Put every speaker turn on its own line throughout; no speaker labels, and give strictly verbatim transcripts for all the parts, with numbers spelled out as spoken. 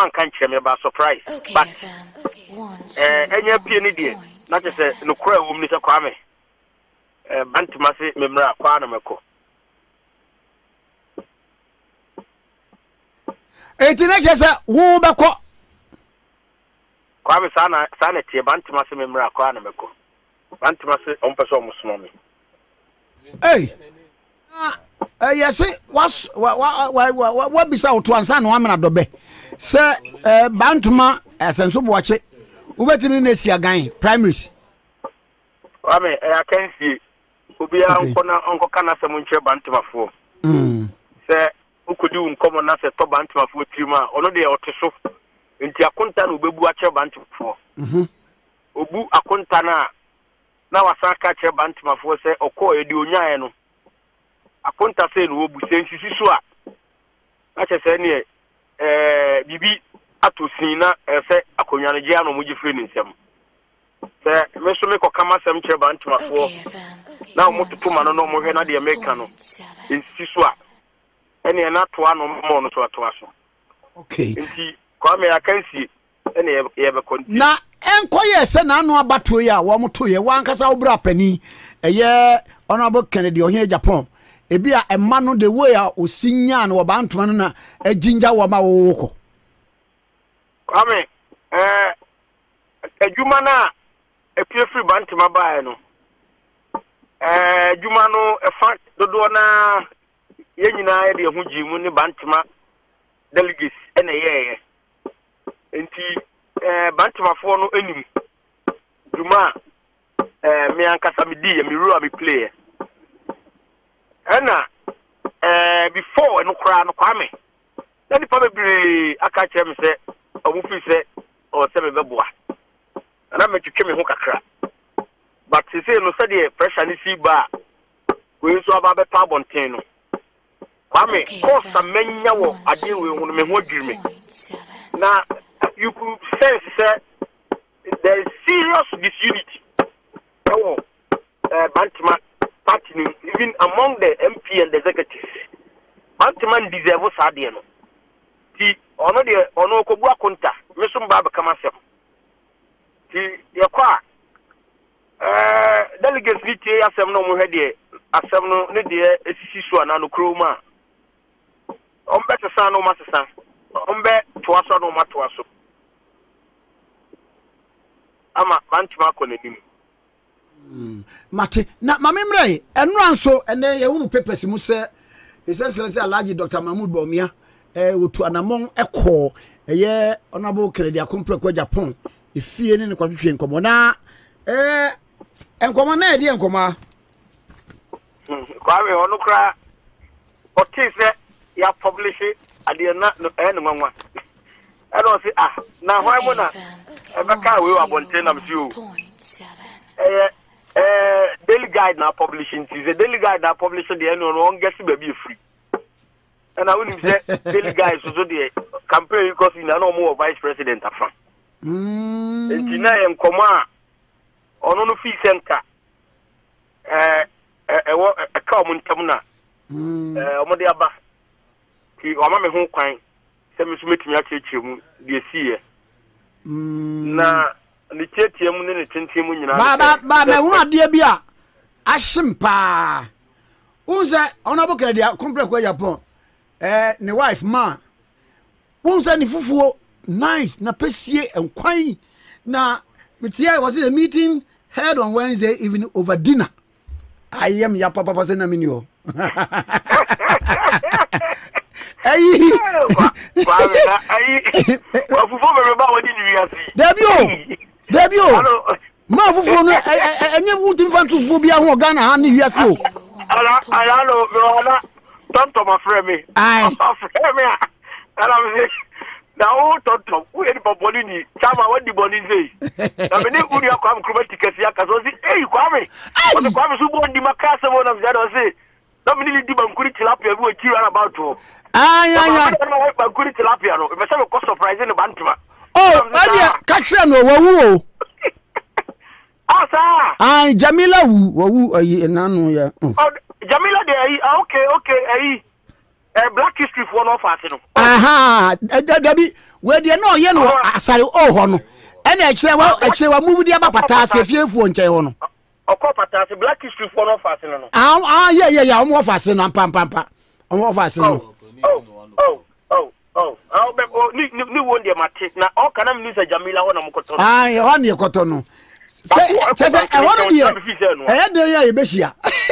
one can't me by surprise.
Okay,
But
eh
any penny dear, not just a no cry woman is a crime. Bantamasi memra Quanamaco.
eighteen acres, woo bako.
Kwame Sana Sanity, Bantamasi memra Quanamaco. Bantamasi on person mommy.
Hey, uh, yes, what's what what what beside to answer no amena dobe. Sir, uh, Bantuma as and so watch it. Ubetini nesia gang primaries.
Kwame, I can see. Ubia nkona onko kana se munche bantumafo.
Mm.
Se ukudi unkomo na se to bantumafo trima ono de oteso. Nti akonta na obebu ache bantumafo.
Mhm.
Obu akonta na na wasaka ache bantumafo se okọ edi onyae no. Akonta se no obu se nsisi so a. Ache se ne eh bibi atosin na se akonwa no je ano muji free nsem. Se meso me kokama sem che bantumafo. Now, Mutu man no more than the American in Siswa. Any another one more to a toasso.
Okay.
Come, I can see any ever continue.
Na enkoye se na anu abato ya wo moto ye wan kasa obra pani eye honorable Kennedy ohine Japan e bia emma no the way a osinya na wo bantoma no na aginja wo ma wo ko.
Come eh adwuma na epie free bantoma bae no. Eh juma no efa dodo na ye nyina ye de hu jimu ni bantima delegates ene ye enti eh bantima fo no enim juma eh me ankasa me di me ru me play ena eh before no kra no kwame na ni pa bebre aka kire me se omu fi se o se me beboa na me twetwe me ho kakra. But she say no say the pressure ni see ba we so aba be pa bonten no kwame course amenya wo ade we hu me ho adwiri me na you could sense say there is serious disunity oh uh, Bantima party even among the M P and the executives. Bantima deserve sadie no ti ono de ono ko bu akonta me so mba be kama sem ti yakwa eh delegates ni tie asem no mo hwede asem no ne de esisi so na no kroma ombe tesa no masesa ombe toaso no matoaso ama Bantima ko nenim
mm mate na mamemre enura nso ene ye wu papers mu se his excellency Alhaji Doctor Mahmood Bawumia eh wotu anamon ekọ eye honorable Kennedy Akumpre kwa Japan efie ne ne kwatwetwe nkomo na eh enkomo na edi enkoma
kwawe onu kra otise ya publish ade na ene nwanwa e don say ah na hwan mo na e be ka we abonte na msi o eh eh daily guide na publishing is a daily guide na publishing the eno no get baby free and I will say daily guide so the campaign because in no more vice president afa
mm
entina enkomo a ono no fi senka eh eh wo ka omo ntam na eh omo de aba ki o ma me ho kwan se me so metumi acheche mu de sie
mm
na ni cheche mu ne ne tenten mu nyina
ba ba ba me hu ade bia ashimpa unza honorable Kennedy Akumpre kwa Japan eh ne wife ma unza ni fufuo nice na pesie enkwan na metia was a meeting held on Wednesday evening over dinner. I am ya papa papa na mini o. Ayi.
Ayi. Wa fufu be ba wodi ni wiase.
Debio. Debio. Ma fufu no enye wutim fantu fufu bia ho Ghana ha ni wiase o.
Ala ala lo bro na tonto ma frame me.
Ai.
Frame me. Ala me na o tonto we ni boboli ni chama wadi boni zei na me ni uri akwa mkruba tikesi aka so si eh kwame o so kwame so bondi makase mo na mjado se na me ni di bankuri tilapia bi o kiri ara about to
ai ai ai
na bankuri tilapia no me say me cost surprise ni Bantima
oh adia ka kire no wawu o
asa
ai Jamila wu wawu ayi nanu ya
Jamila de ai okay okay ai eh Black History for no fast no
aha dabi we de no ye no asare o ho no ena ekire wa ekire wa move dia ba patase fiefuo nche ho no
okọ patase Black History for no fast no
ah ah yeah yeah yeah omo fast no pam pam pam omo fast no
oh oh oh oh ah be ni ni won de mate na o kana minister Jamila ho na mkoto
ah ye ho na ekoto no se se se e ho no de e de ya e be hia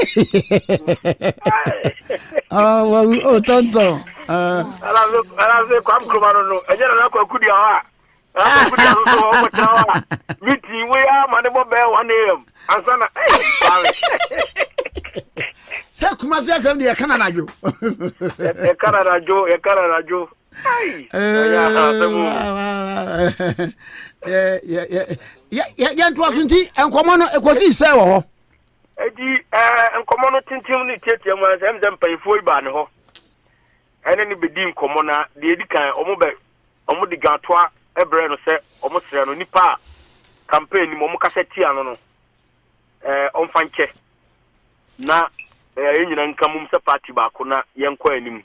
ah oh tonto ah
ala ala se kwam kroma no e je na kwa kudi ha ah kudi ha so o mata miti we ya ma ne bo be one a m ansana
se kuma se se de kana na jo
e kana na jo e kana na jo ai
ya ya ya ya ya ntwa sunti enkomo no ekosi se wo ho
edi eh enkomo no tintim ni tietia mu asem dem payfo iba ne ho ene ni bedi enkomo na de edi kan omo be omo di gatoa ebre no se omo sere no nipa campaign ni mo kaseti ano no eh onfanche na eh enyina nkamum se party ba ko na yenkwa anim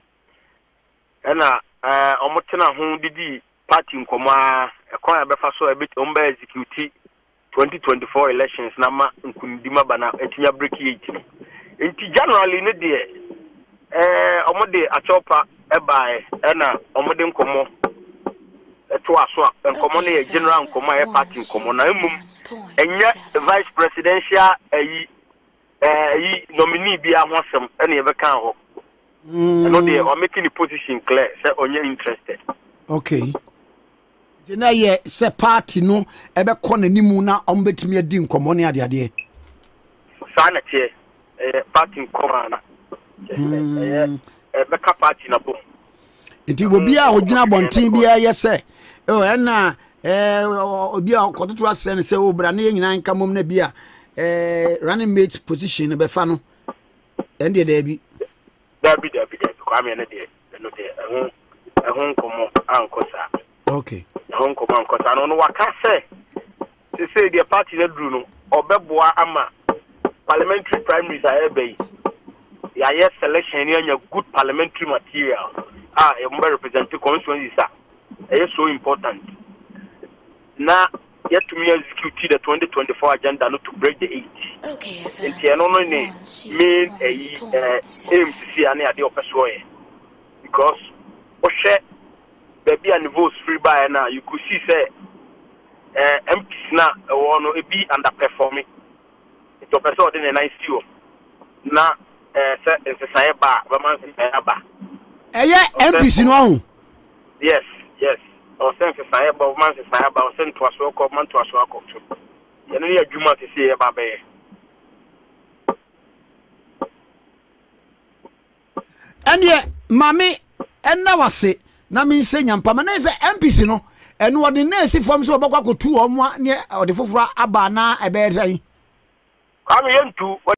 ena eh omo tena ho didi party nkomo a ekon abefa so ebit omba execute twenty twenty-four elections na ma nkundima bana etinya break eight no enti generally ne de eh omo de achopa ebae ena omo de nkomo eto aso nkomo ne general nkomo e party nkomo na emum enye vice presidential ayi eh ayi nominee bi ahosem ena ye beka ho no de o making the position clear say onye interested
okay na ye se party no ebe ko nanimu na ombetimi adi nkomo ne ade ade
sana tie eh party nkomo na eh ebe ka party na bo
nti obi a ogina bonten bia ye se o na eh obi a kototo asene se obra na nyina nkamom na bia eh running mate position be fa no ende da bi
da bi da bi da kwa me na de no de ehun ehun nkomo ankosa
okay
hon ko man ko sano no waka se se the party na duru no obeboa ama parliamentary primaries are be ya yes selection ya good parliamentary material ah e mo represent constituencies are is so important na yet to me execute the twenty twenty-four agenda not to break the eight
okay
enti eno no ni main eh aim to see ani ade opeso e because o share baby and votes free by now you could see say uh M Ps na uh, no e be underperforming it o person dey nice you na eh say say ba ba man say ba
eye M Ps no ho
yes yes o say say ba man say ba o say to aso ko man to aso ko to ye no ya djuma say say ba ba ye
ene mami enna wase na min se nyampa ma na se M P C no eno ode na esi fam so obakwa kotu omo ne ode foforo aba na ebe sai
am yentu